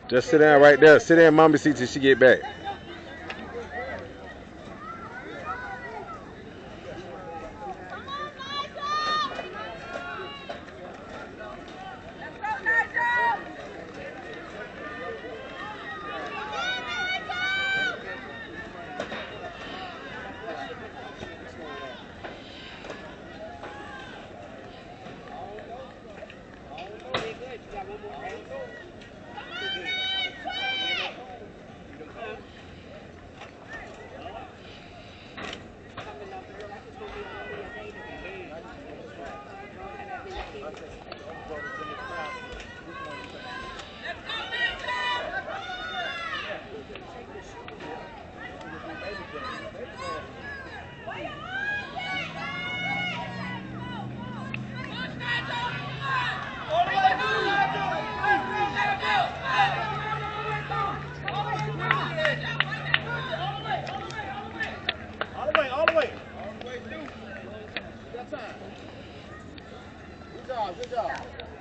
Just sit down right there. Sit in Mama's seat till she get back. All the way through. You got time. Good job, good job.